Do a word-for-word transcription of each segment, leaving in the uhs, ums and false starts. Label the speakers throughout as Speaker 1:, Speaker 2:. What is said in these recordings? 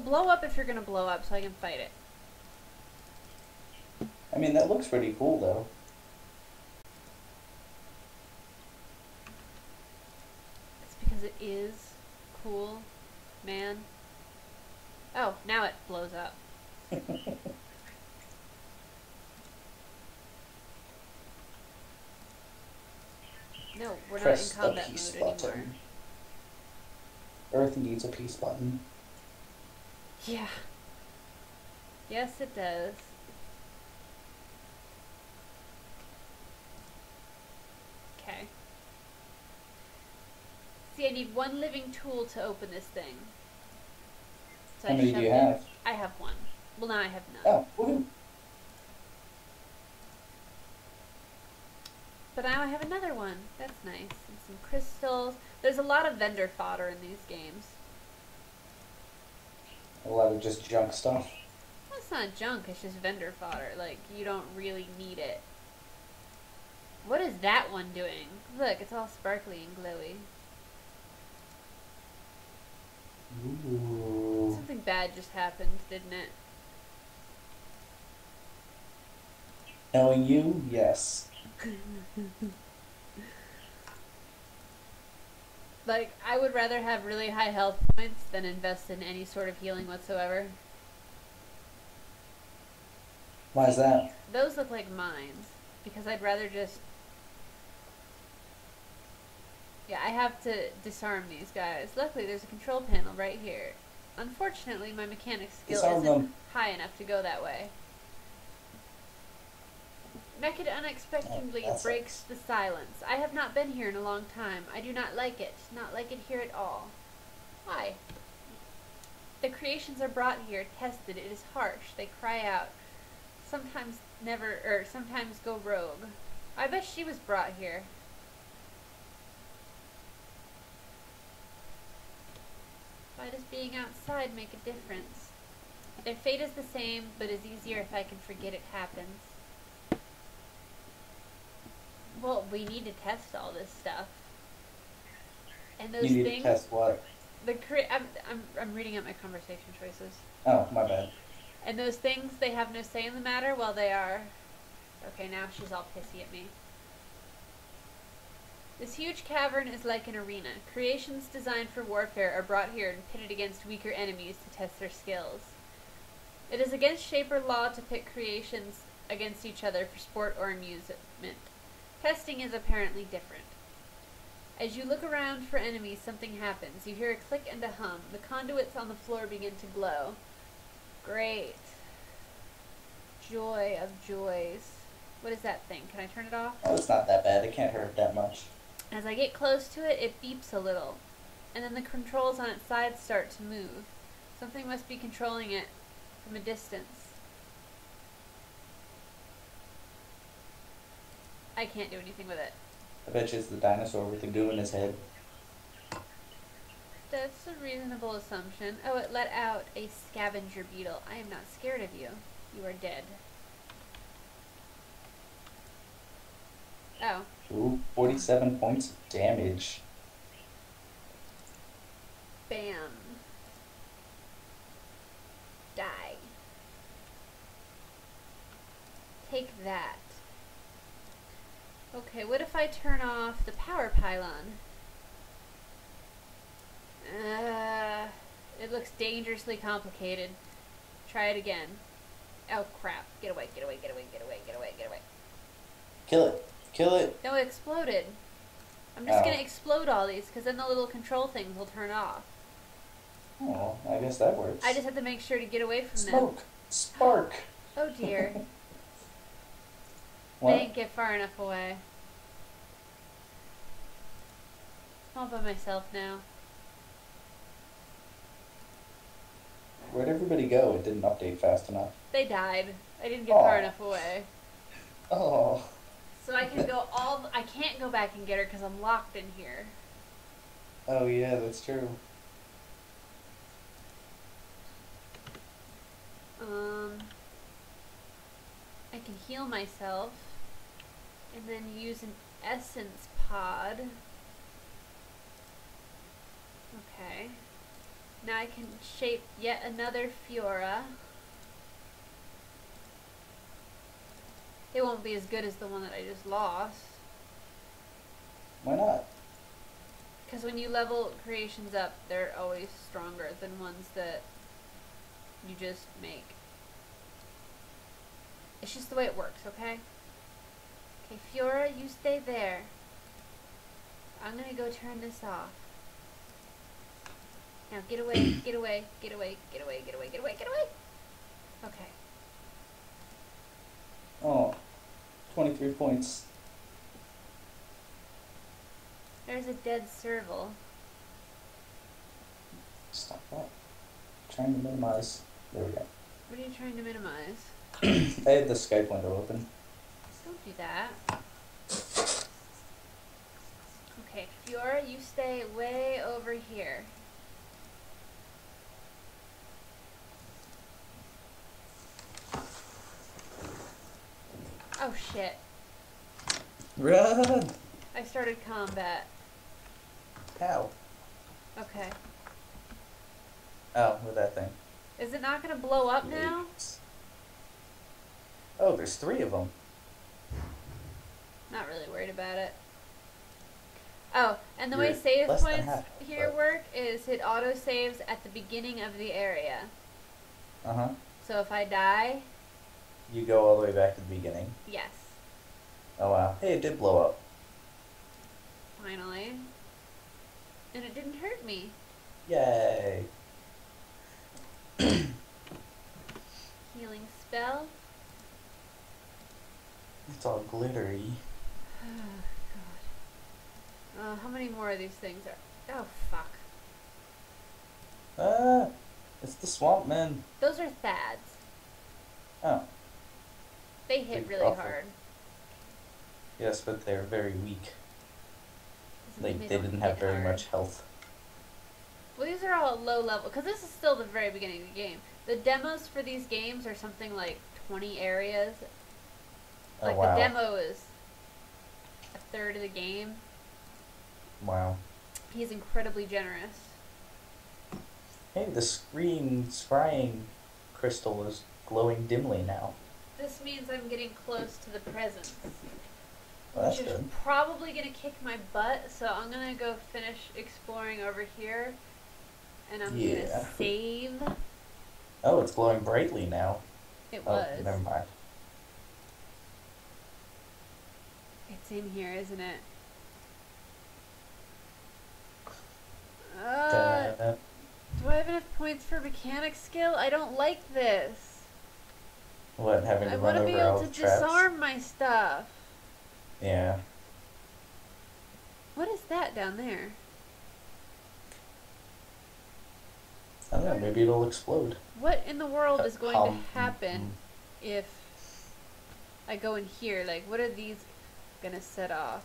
Speaker 1: blow up if you're gonna blow up so I can fight it.
Speaker 2: I mean, that looks pretty cool, though.
Speaker 1: It's because it is cool, man. Oh, now it blows up. No, we're
Speaker 2: Press
Speaker 1: not in
Speaker 2: the
Speaker 1: combat
Speaker 2: peace
Speaker 1: mode
Speaker 2: button.
Speaker 1: anymore.
Speaker 2: Earth needs a peace button.
Speaker 1: Yeah. Yes, it does. Okay. See, I need one living tool to open this thing. So
Speaker 2: How
Speaker 1: I
Speaker 2: many do you
Speaker 1: shoved
Speaker 2: have?
Speaker 1: it. I have one. Well, now I have none.
Speaker 2: Oh, woohoo.
Speaker 1: But now I have another one. That's nice. And some crystals. There's a lot of vendor fodder in these games.
Speaker 2: A lot of just junk stuff.
Speaker 1: Well, it's not junk, it's just vendor fodder. Like, you don't really need it. What is that one doing? Look, it's all sparkly and glowy.
Speaker 2: Ooh.
Speaker 1: Something bad just happened, didn't it?
Speaker 2: Knowing you, yes.
Speaker 1: Like, I would rather have really high health points than invest in any sort of healing whatsoever.
Speaker 2: Why is that?
Speaker 1: Those look like mines, because I'd rather just... Yeah, I have to disarm these guys. Luckily, there's a control panel right here. Unfortunately, my mechanic skill
Speaker 2: Disarm
Speaker 1: isn't
Speaker 2: them.
Speaker 1: high enough to go that way. Mechid unexpectedly
Speaker 2: Oh,
Speaker 1: breaks the silence. I have not been here in a long time. I do not like it. Not like it here at all. Why? The creations are brought here, tested. It is harsh. They cry out. Sometimes never, or sometimes go rogue. I bet she was brought here. Why does being outside make a difference? Their fate is the same, but is easier if I can forget it happens. Well, we need to test all this stuff. And those
Speaker 2: You need
Speaker 1: things...
Speaker 2: to test what?
Speaker 1: The cre- I'm, I'm, I'm reading out my conversation choices.
Speaker 2: Oh, my bad.
Speaker 1: And those things, they have no say in the matter while they are... Okay, now she's all pissy at me. This huge cavern is like an arena. Creations designed for warfare are brought here and pitted against weaker enemies to test their skills. It is against Shaper law to pit creations against each other for sport or amusement. Testing is apparently different. As you look around for enemies, something happens. You hear a click and a hum. The conduits on the floor begin to glow. Great. Joy of joys. What is that thing? Can I turn it off?
Speaker 2: Oh, it's not that bad. It can't hurt that much.
Speaker 1: As I get close to it, it beeps a little. And then the controls on its side start to move. Something must be controlling it from a distance. I can't do anything with it.
Speaker 2: I bet you it's the dinosaur with the goo in his head.
Speaker 1: That's a reasonable assumption. Oh, it let out a scavenger beetle. I am not scared of you. You are dead. Oh.
Speaker 2: Ooh, forty-seven points of damage.
Speaker 1: Bam. Die. Take that. Okay, what if I turn off the power pylon? Uh, it looks dangerously complicated. Try it again. Oh crap. Get away, get away, get away, get away, get away, get away.
Speaker 2: Kill it. Kill it.
Speaker 1: No, it exploded. I'm just
Speaker 2: Oh.
Speaker 1: gonna explode all these, because then the little control things will turn off.
Speaker 2: Oh, I guess that works.
Speaker 1: I just have to make sure to get away from
Speaker 2: Smoke.
Speaker 1: them.
Speaker 2: Spark.
Speaker 1: Oh dear.
Speaker 2: What?
Speaker 1: I didn't get far enough away. I'm all by myself now.
Speaker 2: Where'd everybody go? It didn't update fast enough.
Speaker 1: They died. I didn't get
Speaker 2: Aw.
Speaker 1: far enough away.
Speaker 2: Oh.
Speaker 1: So I can go all... I can't go back and get her because I'm locked in here.
Speaker 2: Oh yeah, that's true.
Speaker 1: Um... I can heal myself. And then use an essence pod. Okay. Now I can shape yet another Fiora. It won't be as good as the one that I just lost.
Speaker 2: Why not?
Speaker 1: Because when you level creations up, they're always stronger than ones that you just make. It's just the way it works, okay? Okay, Fiora, you stay there. I'm gonna go turn this off. Now get away, get away, get away, get away, get away, get away, get away! Okay.
Speaker 2: Oh, twenty-three points.
Speaker 1: There's a dead serval.
Speaker 2: Stop that. Trying to minimize. There we go.
Speaker 1: What are you trying to minimize?
Speaker 2: I had the Skype window open.
Speaker 1: Don't do that. Okay, Fiora, you stay way over here. Oh shit.
Speaker 2: Run!
Speaker 1: I started combat.
Speaker 2: How?
Speaker 1: Okay.
Speaker 2: Oh, with that thing.
Speaker 1: Is it not gonna blow up now?
Speaker 2: Oh, there's three of them.
Speaker 1: Not really worried about it. Oh, and the
Speaker 2: You're
Speaker 1: way save
Speaker 2: less than
Speaker 1: points
Speaker 2: half,
Speaker 1: here
Speaker 2: but-
Speaker 1: work is it auto saves at the beginning of the area.
Speaker 2: Uh huh.
Speaker 1: So if I die,
Speaker 2: You go all the way back to the beginning.
Speaker 1: yes,
Speaker 2: Oh wow. Hey, it did blow up.
Speaker 1: finally. And it didn't hurt me.
Speaker 2: Yay.
Speaker 1: Healing spell.
Speaker 2: It's all glittery.
Speaker 1: Oh, God. Uh, how many more of these things are... Oh, fuck.
Speaker 2: Ah, it's the swamp men.
Speaker 1: Those are Thads.
Speaker 2: Oh,
Speaker 1: They hit
Speaker 2: Big
Speaker 1: really
Speaker 2: awful.
Speaker 1: hard.
Speaker 2: yes, but they're very weak.
Speaker 1: Doesn't
Speaker 2: They,
Speaker 1: mean
Speaker 2: they
Speaker 1: don't
Speaker 2: didn't
Speaker 1: hit
Speaker 2: have very
Speaker 1: hard.
Speaker 2: much health.
Speaker 1: Well, these are all low level, because this is still the very beginning of the game. The demos for these games are something like twenty areas.
Speaker 2: Oh
Speaker 1: Like,
Speaker 2: wow.
Speaker 1: the demo is a third of the game.
Speaker 2: Wow.
Speaker 1: He's incredibly generous.
Speaker 2: Hey, the screen scrying crystal is glowing dimly now.
Speaker 1: This means I'm getting close to the presents.
Speaker 2: Well, that's
Speaker 1: which is
Speaker 2: good.
Speaker 1: probably going to kick my butt, so I'm going to go finish exploring over here. And I'm going
Speaker 2: Yeah.
Speaker 1: to save.
Speaker 2: Oh, it's glowing brightly now.
Speaker 1: It
Speaker 2: Oh,
Speaker 1: was.
Speaker 2: never mind.
Speaker 1: It's in here, isn't it? Uh,
Speaker 2: Da-
Speaker 1: do I have enough points for mechanic skill? I don't like this.
Speaker 2: What, having to
Speaker 1: I
Speaker 2: run
Speaker 1: want to
Speaker 2: over
Speaker 1: be
Speaker 2: all
Speaker 1: able
Speaker 2: the
Speaker 1: to
Speaker 2: traps?
Speaker 1: disarm my stuff.
Speaker 2: Yeah.
Speaker 1: What is that down there?
Speaker 2: I don't know, maybe it'll explode.
Speaker 1: What in the world is going
Speaker 2: Um,
Speaker 1: to happen if I go in here? Like, what are these gonna set off?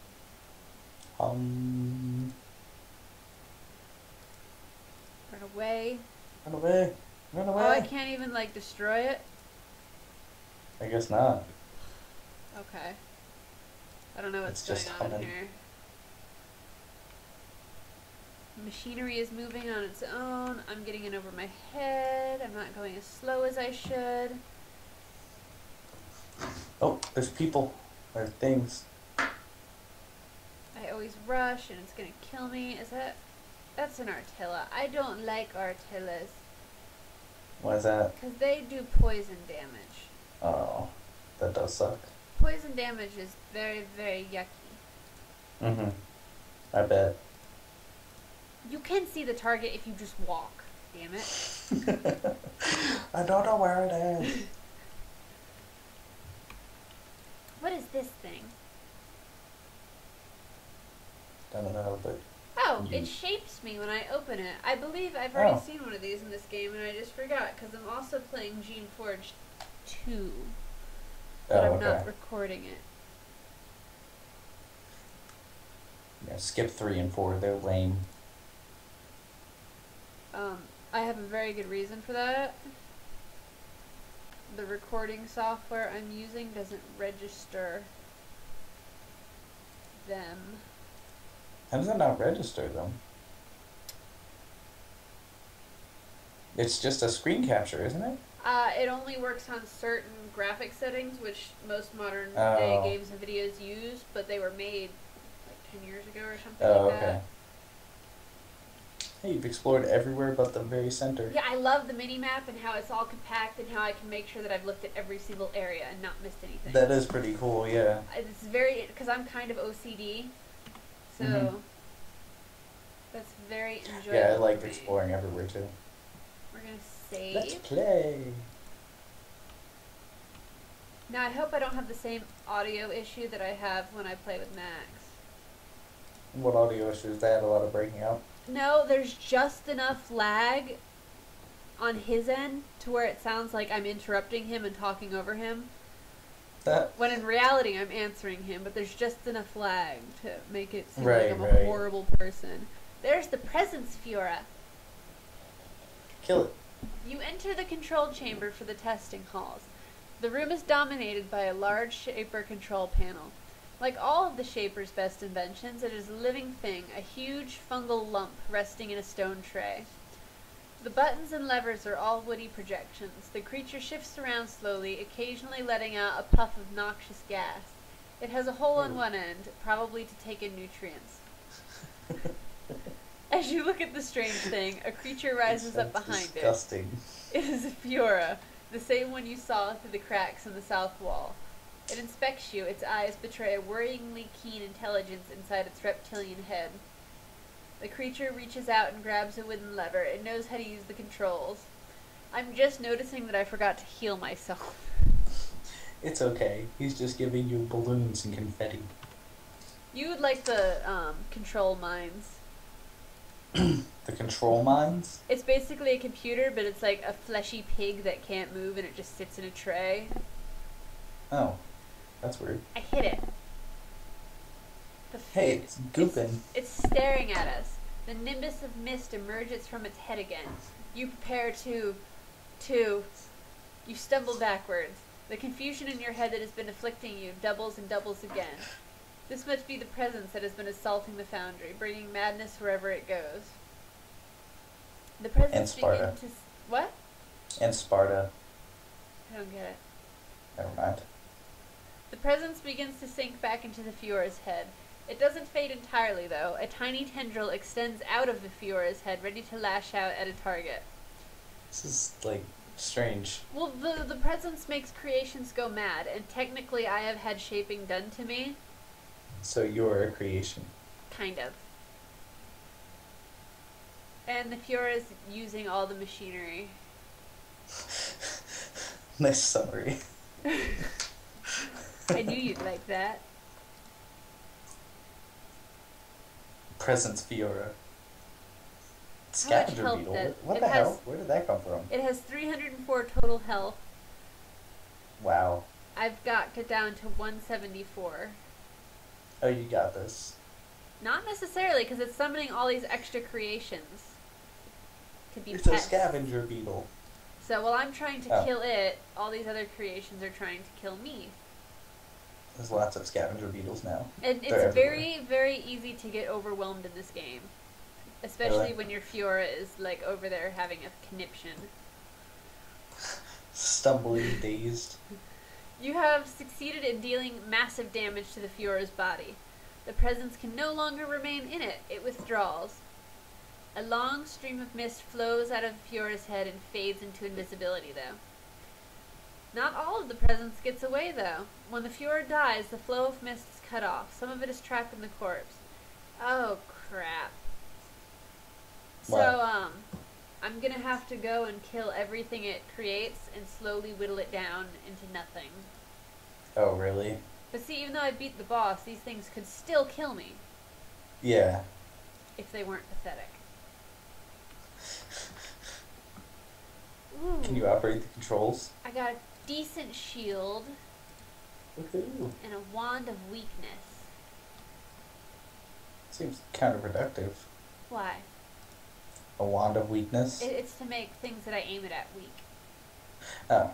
Speaker 2: Um,
Speaker 1: Run away.
Speaker 2: run away. Run away.
Speaker 1: Oh, I can't even, like, destroy it?
Speaker 2: I guess not.
Speaker 1: Okay. I don't know what's
Speaker 2: It's
Speaker 1: going
Speaker 2: just
Speaker 1: on
Speaker 2: humming.
Speaker 1: here. Machinery is moving on its own. I'm getting in over my head. I'm not going as slow as I should.
Speaker 2: Oh, there's people. There's things.
Speaker 1: I always rush and it's gonna kill me. Is that... That's an Artilla. I don't like Artillas.
Speaker 2: Why is that?
Speaker 1: Because they do poison damage.
Speaker 2: Oh, that does suck.
Speaker 1: Poison damage is very, very yucky.
Speaker 2: Mm-hmm. I bet.
Speaker 1: You can see the target if you just walk. Damn it.
Speaker 2: I don't know where it is.
Speaker 1: What is this thing?
Speaker 2: Don't know, but
Speaker 1: Oh,
Speaker 2: You-
Speaker 1: it shapes me when I open it. I believe I've already
Speaker 2: Oh.
Speaker 1: seen one of these in this game and I just forgot because I'm also playing Geneforge two. But
Speaker 2: oh,
Speaker 1: I'm not
Speaker 2: okay.
Speaker 1: recording it.
Speaker 2: Yeah, skip three and four. They're lame.
Speaker 1: Um, I have a very good reason for that. The recording software I'm using doesn't register them.
Speaker 2: How does it not register them? It's just a screen capture, isn't it?
Speaker 1: Uh, it only works on certain graphic settings, which most modern day
Speaker 2: Oh.
Speaker 1: games and videos use, but they were made like ten years ago or something like
Speaker 2: Oh,
Speaker 1: that.
Speaker 2: okay. Hey, you've explored everywhere but the very center.
Speaker 1: Yeah, I love the mini map and how it's all compact and how I can make sure that I've looked at every single area and not missed anything.
Speaker 2: That is pretty cool, yeah.
Speaker 1: It's very, because I'm kind of O C D, so
Speaker 2: Mhm.
Speaker 1: that's very enjoyable.
Speaker 2: Yeah, I like
Speaker 1: for me.
Speaker 2: exploring everywhere too.
Speaker 1: We're gonna save.
Speaker 2: Let's play.
Speaker 1: Now I hope I don't have the same audio issue that I have when I play with Max.
Speaker 2: What audio issues? They had a lot of breaking up.
Speaker 1: No, there's just enough lag on his end to where it sounds like I'm interrupting him and talking over him.
Speaker 2: That
Speaker 1: When in reality I'm answering him, but there's just enough lag to make it seem
Speaker 2: Right,
Speaker 1: like I'm
Speaker 2: right.
Speaker 1: a horrible person. There's the presence, Fiora.
Speaker 2: kill it.
Speaker 1: You enter the control chamber for the testing halls. The room is dominated by a large Shaper control panel. Like all of the Shaper's best inventions, it is a living thing, a huge fungal lump resting in a stone tray. The buttons and levers are all woody projections. The creature shifts around slowly, occasionally letting out a puff of noxious gas. It has a hole on
Speaker 2: Ooh.
Speaker 1: one end, probably to take in nutrients. As you look at the strange thing, a creature rises up
Speaker 2: That's
Speaker 1: behind
Speaker 2: disgusting.
Speaker 1: it. It is a Fiora, the same one you saw through the cracks in the south wall. It inspects you, its eyes betray a worryingly keen intelligence inside its reptilian head. The creature reaches out and grabs a wooden lever. It knows how to use the controls. I'm just noticing that I forgot to heal myself.
Speaker 2: It's okay. He's just giving you balloons and confetti.
Speaker 1: You would like the um, control mines.
Speaker 2: The control mines?
Speaker 1: It's basically a computer, but it's like a fleshy pig that can't move and it just sits in a tray.
Speaker 2: Oh, that's weird.
Speaker 1: I hit it. The
Speaker 2: Hey, it's gooping.
Speaker 1: It's, it's staring at us. The nimbus of mist emerges from its head again. You prepare to... to... You stumble backwards. The confusion in your head that has been afflicting you doubles and doubles again. This must be the presence that has been assaulting the Foundry, bringing madness wherever it goes. The presence
Speaker 2: And Sparta.
Speaker 1: begin to... s- What?
Speaker 2: And Sparta.
Speaker 1: I don't get it.
Speaker 2: Never mind.
Speaker 1: The presence begins to sink back into the Fiora's head. It doesn't fade entirely, though. A tiny tendril extends out of the Fiora's head, ready to lash out at a target.
Speaker 2: This is, like, strange.
Speaker 1: Well, the, the presence makes creations go mad, and technically I have had shaping done to me.
Speaker 2: So you're a creation.
Speaker 1: Kind of. And the Fiora is using all the machinery.
Speaker 2: Nice summary.
Speaker 1: I knew you'd like that.
Speaker 2: Presence Fiora.
Speaker 1: How much
Speaker 2: Scavenger
Speaker 1: health
Speaker 2: beetle?
Speaker 1: does-
Speaker 2: What
Speaker 1: it
Speaker 2: the
Speaker 1: has-
Speaker 2: hell? Where did that come from?
Speaker 1: It has three hundred four total health.
Speaker 2: Wow.
Speaker 1: I've got it down to one seventy-four.
Speaker 2: Oh, you got this.
Speaker 1: Not necessarily, because it's summoning all these extra creations to be
Speaker 2: It's a
Speaker 1: pets.
Speaker 2: scavenger beetle.
Speaker 1: So while I'm trying to
Speaker 2: Oh.
Speaker 1: kill it, all these other creations are trying to kill me.
Speaker 2: There's lots of scavenger beetles now.
Speaker 1: And
Speaker 2: They're
Speaker 1: it's
Speaker 2: everywhere.
Speaker 1: very, very easy to get overwhelmed in this game. Especially
Speaker 2: Really?
Speaker 1: when your Fiora is like over there having a conniption.
Speaker 2: Stumbling, dazed.
Speaker 1: You have succeeded in dealing massive damage to the Fiora's body. The presence can no longer remain in it. It withdraws. A long stream of mist flows out of Fiora's head and fades into invisibility, though. Not all of the presence gets away, though. When the Fiora dies, the flow of mist is cut off. Some of it is trapped in the corpse. Oh, crap. So,
Speaker 2: What?
Speaker 1: um, I'm gonna have to go and kill everything it creates and slowly whittle it down into nothing.
Speaker 2: Oh, really?
Speaker 1: But see, even though I beat the boss, these things could still kill me
Speaker 2: Yeah.
Speaker 1: if they weren't pathetic. Ooh,
Speaker 2: Can you operate the controls?
Speaker 1: I got a decent shield
Speaker 2: Woohoo.
Speaker 1: and a wand of weakness.
Speaker 2: Seems counterproductive.
Speaker 1: Why?
Speaker 2: A wand of weakness?
Speaker 1: It, it's to make things that I aim it at weak.
Speaker 2: Oh.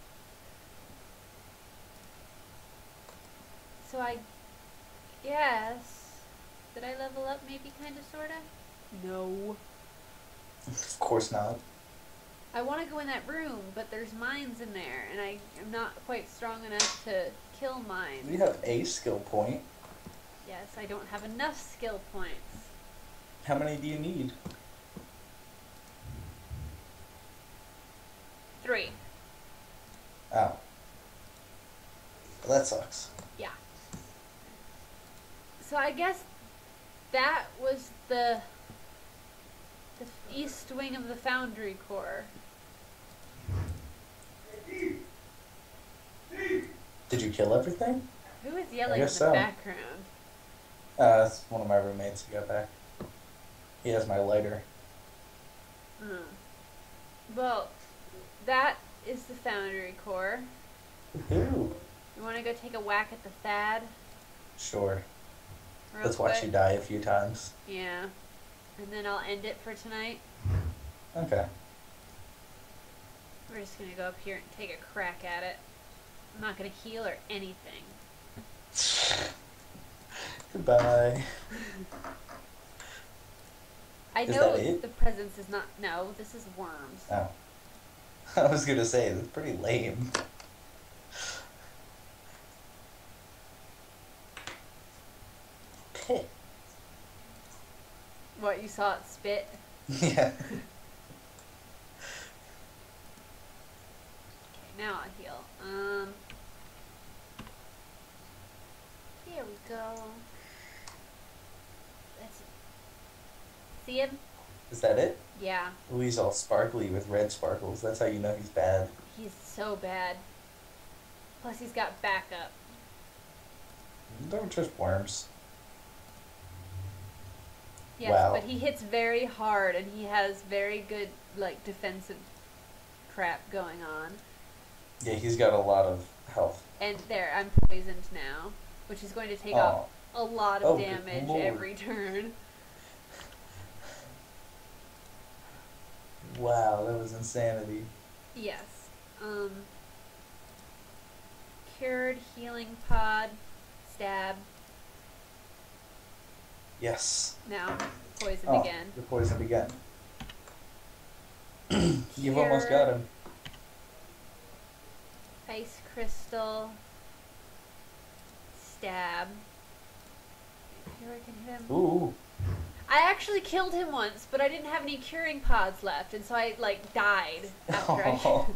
Speaker 1: So I guess... Did I level up maybe, kinda, sorta? No.
Speaker 2: Of course not.
Speaker 1: I want to go in that room, but there's mines in there, and I am not quite strong enough to kill mines.
Speaker 2: You have a skill point.
Speaker 1: Yes, I don't have enough skill points.
Speaker 2: How many do you need?
Speaker 1: Three.
Speaker 2: Oh. Well, that sucks.
Speaker 1: Yeah. So I guess that was the the east wing of the Foundry core.
Speaker 2: Did you kill everything?
Speaker 1: Who is yelling in the
Speaker 2: guess so.
Speaker 1: background?
Speaker 2: Uh, that's one of my roommates who got back. He has my lighter.
Speaker 1: Hmm. Well, that is the Foundry core.
Speaker 2: Ooh.
Speaker 1: You want to go take a whack at the Thad?
Speaker 2: Sure.
Speaker 1: Real
Speaker 2: Let's watch
Speaker 1: quick?
Speaker 2: you die a few times.
Speaker 1: Yeah. And then I'll end it for tonight.
Speaker 2: Okay.
Speaker 1: We're just going to go up here and take a crack at it. I'm not going to heal or anything.
Speaker 2: Goodbye.
Speaker 1: I
Speaker 2: Is
Speaker 1: know
Speaker 2: that it?
Speaker 1: the presence is not... No, this is worms.
Speaker 2: Oh. I was gonna say, that's pretty lame. Pit.
Speaker 1: What, you saw it spit?
Speaker 2: Yeah.
Speaker 1: Okay, now I'll heal. Um... Here we go. That's... See him?
Speaker 2: Is that it?
Speaker 1: Yeah.
Speaker 2: Ooh, he's all sparkly with red sparkles. That's how you know he's bad.
Speaker 1: He's so bad. Plus he's got backup.
Speaker 2: They're just worms.
Speaker 1: Yes,
Speaker 2: Wow.
Speaker 1: but he hits very hard and he has very good, like, defensive crap going on.
Speaker 2: Yeah, he's got a lot of health.
Speaker 1: And there, I'm poisoned now, which is going to take
Speaker 2: Oh.
Speaker 1: off a lot of
Speaker 2: Oh, good
Speaker 1: damage
Speaker 2: lord.
Speaker 1: every turn.
Speaker 2: Wow, that was insanity.
Speaker 1: Yes. Um, cured, healing pod, stab.
Speaker 2: Yes.
Speaker 1: Now, poisoned
Speaker 2: Oh,
Speaker 1: again.
Speaker 2: you're poisoned again. You've almost got him.
Speaker 1: Ice crystal. Stab. Here I can hit him.
Speaker 2: Ooh.
Speaker 1: I actually killed him once, but I didn't have any curing pods left, and so I, like, died after I...
Speaker 2: Oh.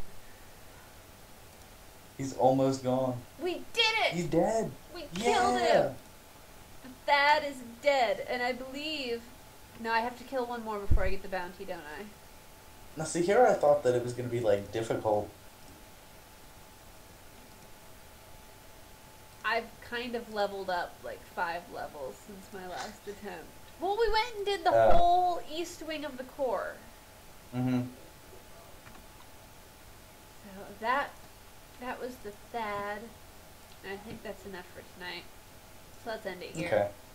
Speaker 2: He's almost gone.
Speaker 1: We did it!
Speaker 2: He's dead.
Speaker 1: We killed
Speaker 2: Yeah.
Speaker 1: him! Thad is dead, and I believe... No, I have to kill one more before I get the bounty, don't I?
Speaker 2: Now see, here I thought that it was going to be, like, difficult.
Speaker 1: I've kind of leveled up, like, five levels since my last attempt. Well, we went and did the
Speaker 2: Uh.
Speaker 1: whole east wing of the core.
Speaker 2: Mm-hmm.
Speaker 1: So that... That was the Thad. And I think that's enough for tonight. So let's end it here.
Speaker 2: Okay.